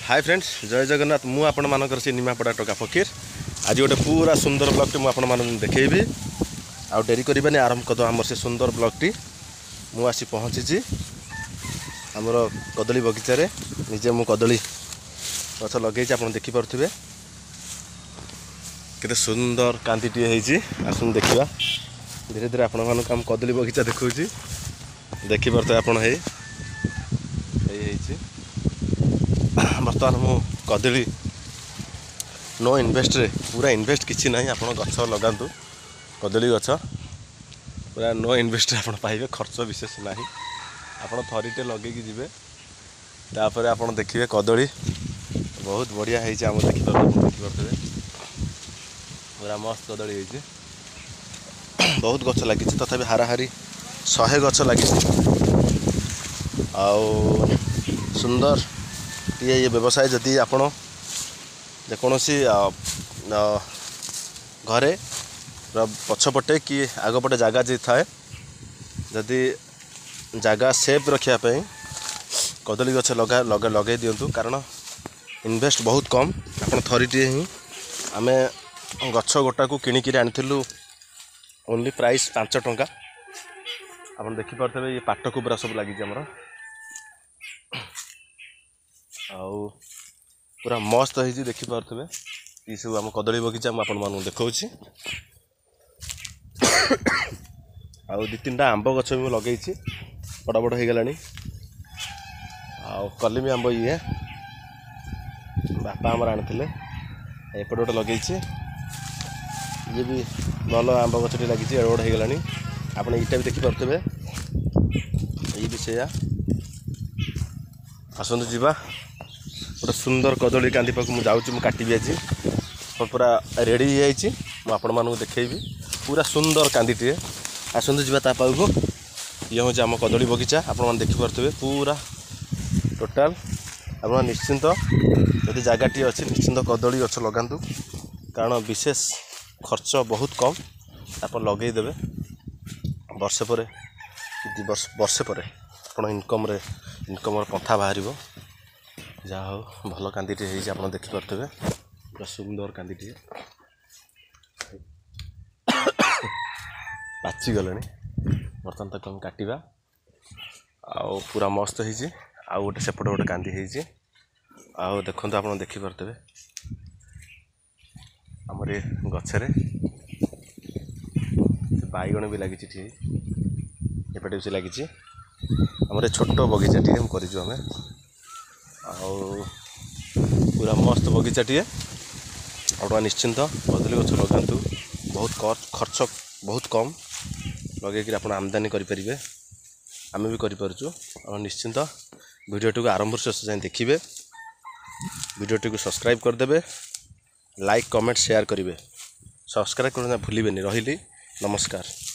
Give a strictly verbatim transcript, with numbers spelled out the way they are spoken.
Hi friends जय जगन्नाथ मु आपण मानकर से निमापड़ा टका फकीर आज गोटे पूरा सुंदर ब्लॉग टी मुझे मान देखी आउ डेरी करबानी आरंभ करद आम से सुंदर ब्लॉग टी मु आसी पहुँची आमर कदली बगीचार निजे मु कदली गछ लगे आप देखिपे केते सुंदर कांदीटे आसन देखा धीरे धीरे आपण मानक आम कदली बगीचा देखा देखिपे आप बर्तमान मु कदली नो इन्वेस्ट रे पूरा इन्वेस्ट किसी ना आप गछ लगातु कदली गछ पूरा नो इन्वेस्ट आप पाइबे खर्च विशेष ना आप थरीटे लगे जी तापर आप देखिए कदली बहुत बढ़िया है आम देखिपे पूरा मस्त कदली है बहुत गछ लगी तथापि हाराहारी शहे गछ लगी आउ सुंदर ये ये व्यवसाय जदि आपण जेकोसी घरे पछपटे कि आगपटे जगह जी थाए जदि जगह सेफ रखापी कदली गछ लगा लगे लगे दिंतु कारण इन्वेस्ट बहुत कम आप थरीटे ही आम गछ गोटा को किणिक आनी ओनली प्राइस पांच टंका आप देखिपे ये पाट को पूरा सब लगी आमर आउ पूरा मस्त है देखिपे ये सब आम कदली बगीचा मुझे देखा आउ दु तीन आंब गछ भी लगे बड़ बड़ हो गलानी आउ कलिमी आंब ये बापा आमर आनी एपटे गोटे लगे ये भी भल आंब गछटी लगी एड़ बड़ हो गलानी आप इटा भी देखिपे ये भी से आसतु जीवा गोटे सुंदर कदली कांदी पाक मुझे जाऊँ काटि आज पूरा रेडी हो आपण मानक देखेबी पूरा सुंदर कांदीटे आसतु जीवा ता पाखु ये हूँ आम कदली बगीचा आप देखिपे पूरा टोटाल आप निश्चिंत यदि जगहटी अच्छी निश्चिंत कदली गछ लगातु कारण विशेष खर्च बहुत कम आप लगेदेवे वर्षे पर वर्षे पर आप इनकम रे इनकम पंथा बाहर जहा हो भल कांदीटे आप देखिपे पूरा सुंदर कांदीटे पाची गले बर्तमान तक हम काटा आउ पूरा मस्त हो आउ गोटे सेपटे गोटे कांदी हो आउ देखते आप देखिपे आमर ये गचरे बैगण भी लगी एपटे भी लगी आमर छोट बगीचा टी करूँ आम आउ पूरा मस्त बगीचा टी आप निश्चिंत कदली गछ लगातु बहुत खर्च बहुत कम लगे आप आमदानी करें आम भी करूँ और निश्चिंत वीडियोटी को आरंभ शेष जाए देखिए वीडियोटी को सब्सक्राइब करदे लाइक कमेंट शेयर करेंगे सब्सक्राइब करना भूलें रही नमस्कार।